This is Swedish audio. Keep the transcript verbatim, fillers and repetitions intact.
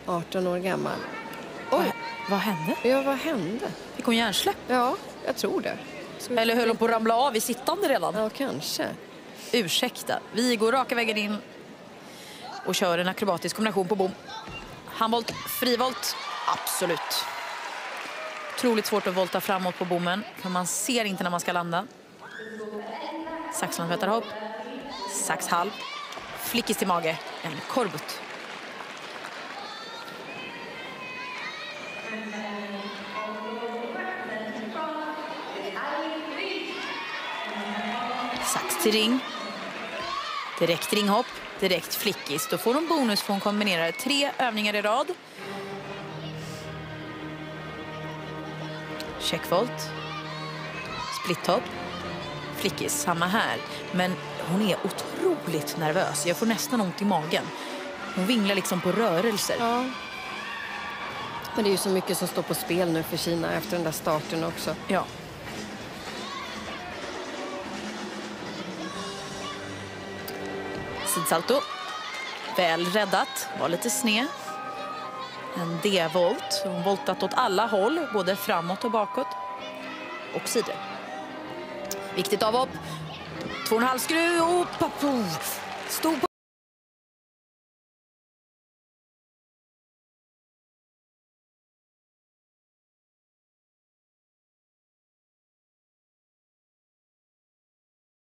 arton år gammal. Oj, vad, vad hände? Ja, vad hände? Fick hon hjärnsläpp? Ja, jag tror det. Så Eller höll hon på att ramla av i sittande redan? Ja, kanske. Ursäkta, vi går raka vägen in och kör en akrobatisk kombination på bom. Handvolt, frivolt, absolut. Otroligt svårt att volta framåt på bommen, för man ser inte när man ska landa. Saxlandvättarhopp, saxhalv, flickis till mage, en korbut. Sax till ring. Direkt ringhopp, direkt flickis. Då får de bonus för hon kombinerar tre övningar i rad. Checkvolt. Splithopp. Flickis, samma här. Men hon är otroligt nervös. Jag får nästan ont i magen. Hon vinglar liksom på rörelser. Ja. Men det är ju så mycket som står på spel nu för Kina efter den där starten också. Ja. Sidsalto. Väl räddat. Var lite sned. En D-volt. Hon voltat åt alla håll. Både framåt och bakåt. Och sidor. Viktigt avhopp. Två och en halv skruv. Och papo. Stod på